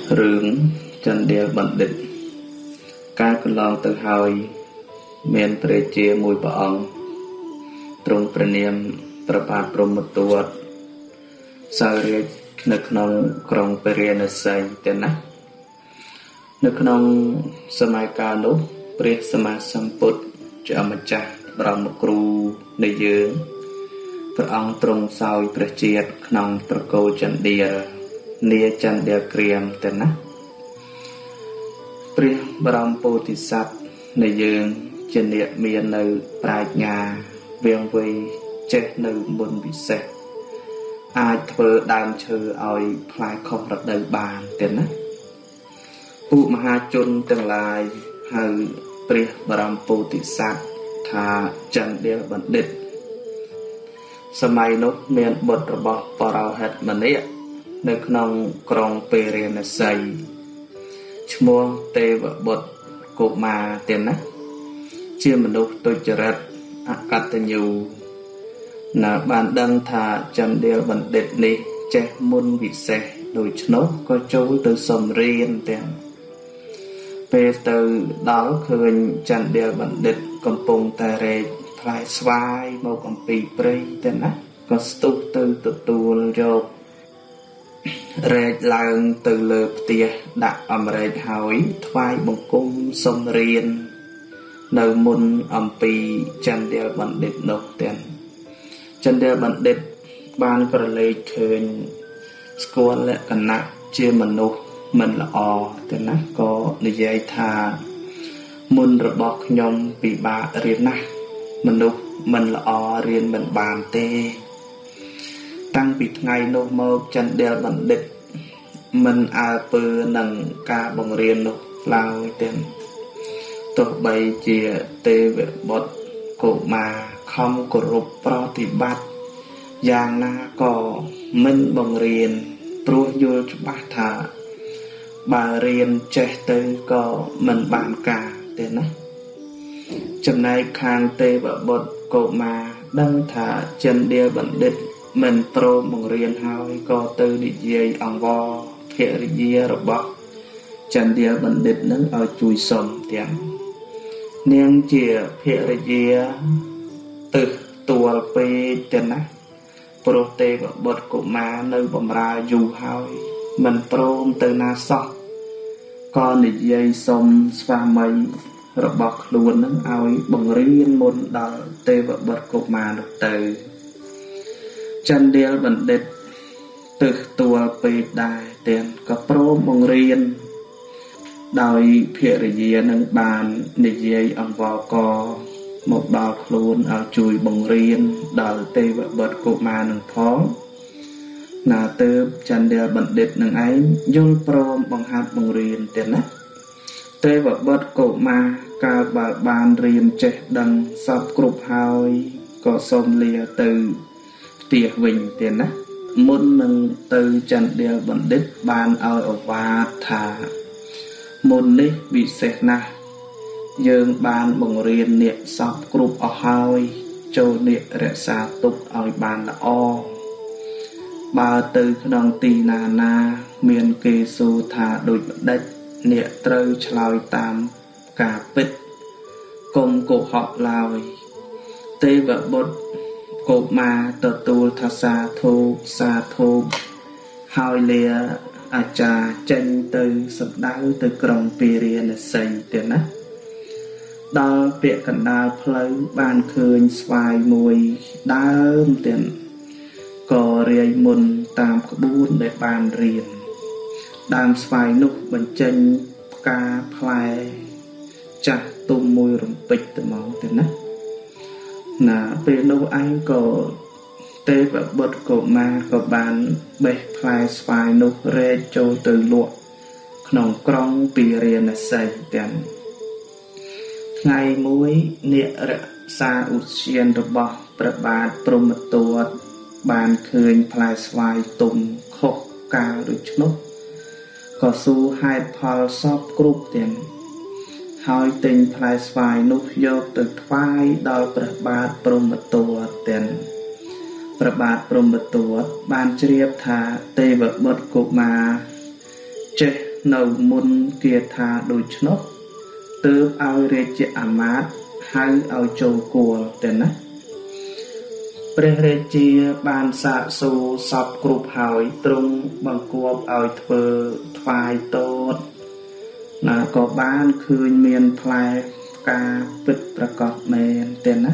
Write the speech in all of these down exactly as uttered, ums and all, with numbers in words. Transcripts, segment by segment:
Rừng chân đeo bận định Các lòng tự hỏi Miền pre chia mùi bà ông Trung pre niệm Pra bát prom một tuột Sao riêng Nước nông krong pre nơ say tên á Nước nông Samai ca nốt Pre sama samput Cho mà chá Bà một cru Nơi dương Pra ông trung sao pre chiết Nông pra cô chân đeo Nia chân đeo kriam tên áព្រះបរមពោធិសត្វនៃយើងជាអ្នកមាននៅប្រាជ្ញាវាងវៃចេះនៅមុនពិសេសអាចធ្វើដើមឈើឲ្យផ្លែខុសរដូវបានទេណាពួកមហាជនទាំងឡាយហៅព្រះបរមពោធិសត្វថាចន្ទបណ្ឌិតសម័យនោះមានបុត្ររបស់បរោហិតម្នាក់នៅក្នុងក្រុងពេរាណសីឈ្មោះទេវបុត្រកុមារទេណាជាមនុស្សទុច្ចរិតអកតញ្ញូណាបានដឹងថាចន្ទបណ្ឌិតនេះចេះមុនវិសេសដូច្នោះក៏ចូលទៅសំរៀនទាំងពេលទៅដល់ឃើញចន្ទបណ្ឌិតកំពុងតែរែកផ្លែស្វាយមកអំពីព្រៃទេណាក៏ស្ទុះទៅទទួលយករែកឡើងទៅលើផ្ទះដាក់អម្រែកហើយថ្វាយបង្គំសុំរៀននៅមុនអំពីចន្ទបណ្ឌិតនោះទាំងចន្ទបណ្ឌិតបានក្រឡេកឃើញស្គាល់លក្ខណៈជាមនុស្សមិនល្អទេណាក៏និយាយថាមុនរបស់ខ្ញុំពិបាករៀនណាស់មនុស្សមិនល្អរៀនមិនបានទេតាំងពីថ្ងៃនោះមកចន្ទបណ្ឌិតមិនអើពើនឹងការបង្រៀននោះឡើយទេទោះបីជាទេវបុត្រកុមារខំគោរពប្រតិបត្តិយ៉ាងណាក៏មិនបង្រៀនព្រោះយល់ច្បាស់ថាបើរៀនចេះទៅក៏មិនបានការទេណាចំណែកខាងទេវបុត្រកុមារដឹងថាចន្ទបណ្ឌិតមិនព្រមបង្រៀនហើយក៏ទៅនិយាយអង្វរភរិយារបស់ចន្ទបណ្ឌិតនឹងឲ្យជួយសុំទាំងនាងជាភរិយាទឹះទួលពេកទៅណាព្រោះទេវបុត្រកុមារនៅបម្រើយូរហើយមិនព្រមទៅណាសោះក៏និយាយសុំស្វាមីរបស់ខ្លួននឹងឲ្យបង្រៀនមុនដល់ទេវបុត្រកុមារនោះទៅចន្ទបណ្ឌិតទឹះទួលពេកដែរទាំងក៏ព្រមបង្រៀនដោយភរិយានឹងបាននិយាយអង្វរកមកដល់ខ្លួនឲ្យជួយបង្រៀនដល់ទេវបុត្រកុមារនឹងផងណាទើបចន្ទបណ្ឌិតនឹងឯងយល់ព្រមបង្ហាត់បង្រៀនទៀតណាទេវបុត្រកុមារកាលបើបានរៀនចេះដឹងសពគ្រប់ហើយក៏សូមលាទៅផ្ទះវិញទៀតណាមុននឹងទៅចន្ទបណ្ឌិតបានឲ្យអវាទថាមុននេះវិសេសណាស់យើងបានបង្រៀនអ្នកសពគ្រប់អស់ហើយចូលអ្នករក្សាទុកឲ្យបានល្អបើទៅក្នុងទីណាណាមានគេសួរថាដូចម្ដេចអ្នកត្រូវឆ្លើយតាមការពិតកុំកុហកឡើយទេវបុត្រកុមារទទួលថាសាធុសាធុហើយលាអាចារ្យចេញទៅសម្ដៅទៅក្រុងពេរាណសីទៀតណាដល់ពាក្យកណ្ដាលផ្លូវបានឃើញស្វាយមួយដើមទៀតក៏រាយមុនតាមក្បួនដែលបានរៀនដើមស្វាយនោះបញ្ចេញផ្កាផ្លែចាស់ទុំមួយរំពេចទៅមកទៀតណាណាពេលនោះឯងក៏ទេវបុត្រកុមារក៏បានបេះផ្លែស្វាយនោះរែកចូលទៅលក់ក្នុងក្រុងពេរាណសីទាំងថ្ងៃមួយអ្នករក្សាឧទ្យានរបស់ព្រះបាទព្រហ្មទត្តបានឃើញផ្លែស្វាយទុំខុសកាលដូច្នោះក៏សួរហេតុផលសពគ្រប់ទាំងហើយទិញផ្លែស្វាយនោះយកទៅថ្វាយដល់ព្រះបាទព្រហ្មទត្តទាំងព្រះបាទព្រហ្មទត្តបានជ្រាបថាទេវបុត្រកុមារចេះនៅមុនគាថាដូច្នោះទើបឲ្យរាជអាមាត្យហៅឲ្យចូលគួលទៅណាព្រះរាជាបានសាកសួរសពគ្រប់ហើយទ្រង់បង្គាប់ឲ្យធ្វើថ្វាយតតណាក៏បានឃើញមានផ្លែផ្កាពិតប្រកបមែនទេណា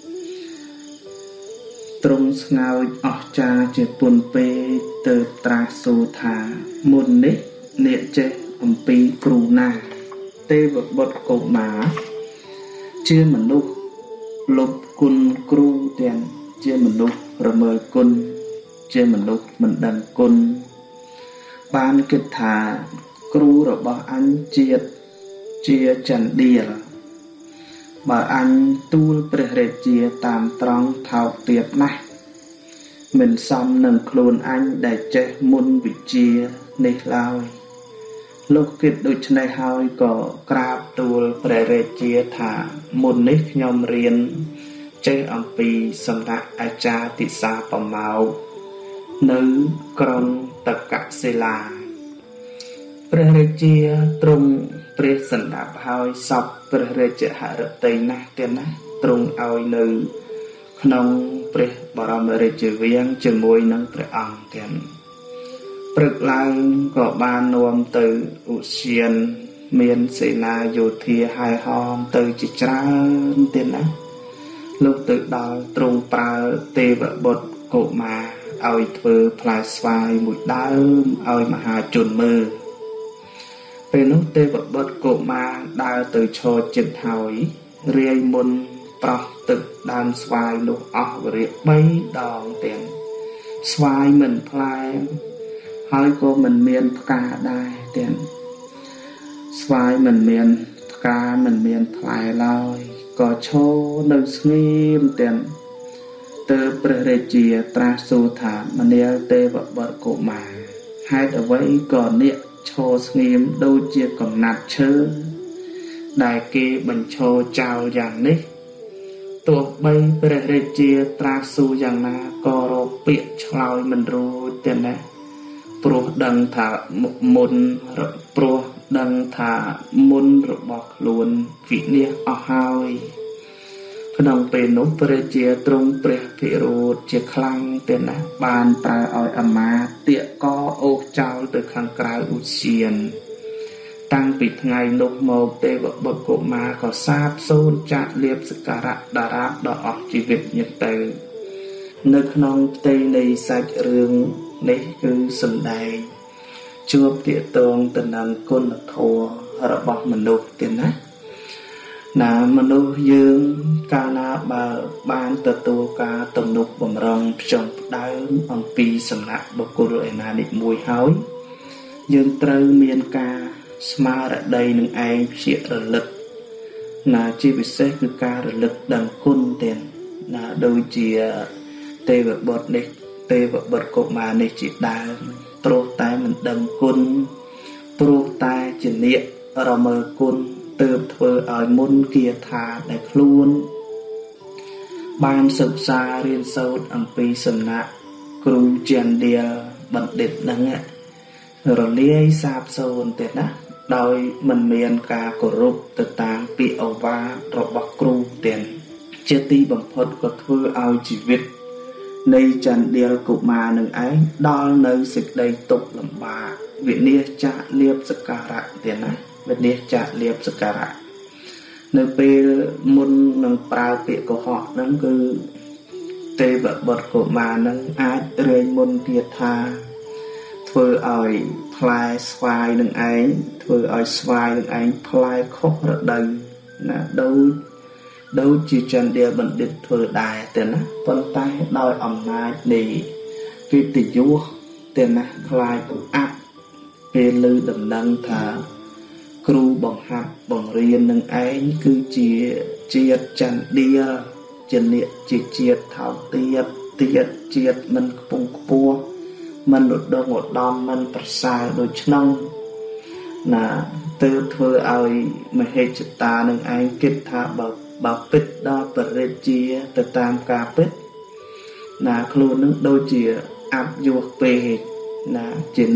ទ្រង់ស្ងើចអស្ចារ្យជាពុនពេកទើបត្រាស់សួរថាមុននេះអ្នកចេះអំពីគ្រូណាទេវបុត្រកុមារជាមនុស្សលុបគុណគ្រូទាំងជាមនុស្សរមើលគុណជាមនុស្សមិនដឹងគុណបានគិតថាគ្រូរបស់អញជាតិជាចន្ទាលបើអញទូលព្រះរាជាតាមត្រង់ថោកទាបណាស់មិនសមនឹងខ្លួនអញដែលចេះមុនវិជ្ជានេះឡើយលោកគិតដូច្នេះហើយក៏ក្រាបទូលព្រះរាជាថាមុននេះខ្ញុំរៀនចេះអំពីសំណាក់អាចារ្យទិសាបមោកនៅក្រុងតកសិលាព្រះរាជាទ្រង់ព្រះសណ្ដាប់ហើយសពព្រះរាជហឫទ័យណាស់ទៀតណាទ្រង់ឲ្យនៅក្នុងព្រះបរមរាជវាំងជាមួយនឹងព្រះអង្គទាំងព្រឹកឡើងក៏បាននាំទៅឧស្សាហមានសេនាយោធាហើយហោមទៅជាច្រើនទៀតណាលោកទៅដល់ទ្រង់ប្រើទេវបុត្រកុមារឲ្យធ្វើផ្លែស្វាយមួយដើមឲ្យមហាជនមើលពេលនោះទេវបុត្រកុមារដើរទៅឈរជិតហើយរាយមុនប្រោះទឹកដើមស្វាយនោះអស់វរៈបីដងទាំងស្វាយមិនផ្លែហើយក៏មិនមានផ្កាដែរទាំងស្វាយមិនមានផ្កាមិនមានផ្លែឡើយក៏ឈរនៅស្ងៀមទាំងទើបព្រះរាជាត្រាស់សួរថាមនាលទេវបុត្រកុមារហេតុអ្វីក៏អ្នកឈរស្ងៀមដូចជាកំណាត់ឈើដែលគេបញ្ឈរចោលយ៉ាងនេះទោះបីព្រះរាជាត្រាស់សួរយ៉ាងណាក៏រកពាក្យឆ្លើយមិនរួចទេណាព្រោះដឹងថាមុនព្រោះដឹងថាមុនរបស់ខ្លួនវិនាសអស់ហើយក្នុងពេលនោះព្រះរាជាទ្រង់ព្រះភិរោធជាខ្លាំងទេណាបានប្រើឲ្យអាមាត្យទាក់កអូសចោលទៅខាងក្រៅឧទ្យានតាំងពីថ្ងៃនោះមកទេវបុត្រកុមារក៏សាបសូន្យចាក់លៀបសក្ការៈតារាដល់អស់ជីវិតញាតិទៅនៅក្នុងផ្ទៃនៃសាច់រឿងនេះគឺសម្ដែងជួបទាក់ទងទៅនឹងគុណធម៌របស់មនុស្សទៀតណាណាមនុស្សយើងកាលណាបើបានទទួលការទំនុកបំរុងផ្ចង់ផ្ដើមអំពីសំណាក់បុគ្គលឯណានេះមួយហើយយើងត្រូវមានការស្មារតីនឹងឯងភ្ជារលឹកណាជាពិសេសគឺការរលឹកដឹងគុណទៀតណាដូចជាទេវបុត្រនេះទេវបុត្រកុមារនេះជាដើមព្រោះតែមិនដឹងគុណព្រោះតែជាអ្នករមើលគុណទើបធ្វើឲ្យមុនគាថាដែលខ្លួនបានសិក្សារៀនសូត្រអំពីសំណាក់គ្រូចន្ទៀលបណ្ឌិតហ្នឹងរលាយសាបសូន្យទៀតណាដោយមិនមានការគោរពទៅតាមពាក្យឱវាទរបស់គ្រូទៀតជាទីបំផុតក៏ធ្វើឲ្យជីវិតនៃចន្ទៀលកុមារនឹងឯងដល់នៅសេចក្តីទុក្ខលំបាកវិនាសចាកលៀបសក្ការៈទៀតណាវិនាសចាកលៀបសក្ការៈនៅពេលមុននឹងប្រើពាក្យកុហកហ្នឹងគឺទេវបុត្រកុមារហ្នឹងអាចរាយមុនគាថាធ្វើឲ្យផ្លែស្វាយនឹងឯងធ្វើឲ្យស្វាយនឹងឯងផ្លែខុសរដូវណាដូចដូចជាចន្ទៀលបណ្ឌិតធ្វើដែរទេណាប៉ុន្តែដោយអំណាចនៃកិត្តិយសទេណាខ្លាចអាប់ពេលឮដំណឹងថាគ្រូបង្ហាត់បង្រៀននឹងឯងគឺជាជាតិចន្ទៀលជាអ្នកជាជាតិថោកទាបទៀតជាតិមិនខ្ពង់ខ្ពស់មិនឧត្តមឧត្តមមិនប្រសើរដូចក្នុងណាទើបធ្វើឲ្យមហេច្ឆតានឹងឯងគិតថាបើបើពិតដល់បរិជ្ជាទៅតាមការពិតណាខ្លួននឹងដូចជាអាប់យោពេកណាជាអ្នក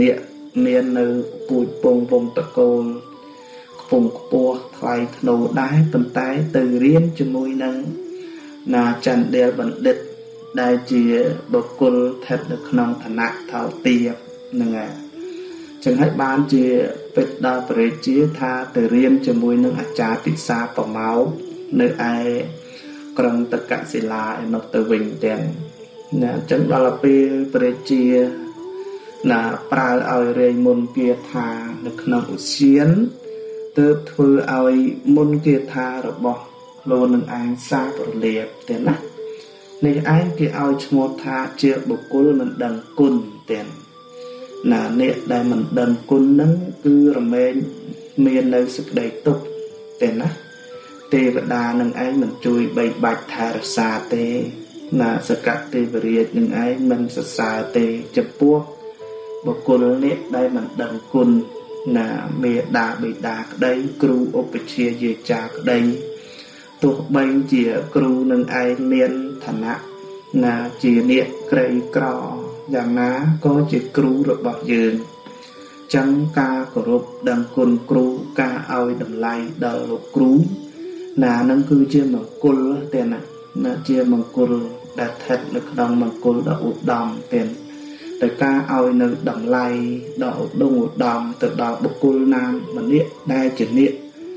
miền nơi bụi bông vùng tật cô vùng bùa thay nổ đáy phần tái từ riêng cho môi nâng là chẳng đều bẩn địch đại chỉ bậc côn thật được nông thần nặng thảo tiệp nâng à chẳng hãy ban chỉ vết đa bể chia tha từ riêng cho môi nâng à cha tị xa vào máu nơi ai còn tất cả sẽ là nó từ bình tiền nè chẳng đó là bê bể chia là pra ao rê môn kia tha được nông xiên từ thưa ao môn kia tha rồi bỏ lô nâng anh xa vào liệp tiền á này anh kia ao chmô tha chia bậc côn mình đằng côn tiền là nè đại mình đằng côn nâng cứ rồi men miền nơi sức đầy tục tiền á tê vật đà nâng anh mình chui bay bạch thà xa tê là sự cắt tê vật riêng nâng anh mình sẽ xa tê chụp buộc bậc côn nè đại mình đằng côn là miền đà bị đà đây kêu ốp chia về trà đây tụi bên chỉ kêu nâng anh miền thành ạ là chỉ niệm cây cỏ dạng ná có chỉ kêu rồi bảo dường chẳng ca của rụp đằng côn kêu ca ao đầm lai đầu lục kêu là nâng cư chia bằng côn tiền ạ là chia bằng côn đã thật được đồng bằng côn đã ụt đòn tiền để ca ao nơi đầm lai đậu đông ụt đòn từ đó bậc côn nam mà niệm đây chỉ niệm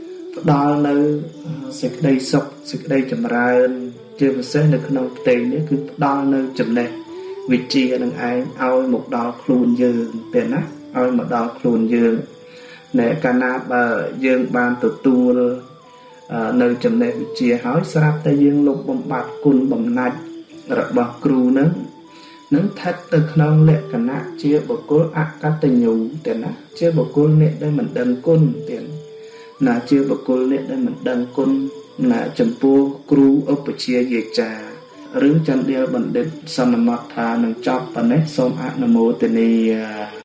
đó nơi sẽ đây sọc sẽ đây chậm ra chưa phải sẽ được nông tiền nữa cứ đo nơi chậm này vị trí đằng ai ao một đo khuôn dương tiền á ao một đo khuôn dương để cả na bờ dương ban từ tu nơi chậm này vị trí hỏi sắp tay dương lục bom bạc cùn bom nạch rồi bọc cừu nướng nướng thắt từ nông lệ cả na chia bọc côn ác các tình nhủ tiền á chia bọc côn lệ đây mình đần côn tiền là chia bậc côn lệ đây mình đăng côn là chấm pu kru ốp chia về trà rưỡng chân đeo bẩn đến sầm mặt thà nâng chọc bẩn đấy xôm ác namo tên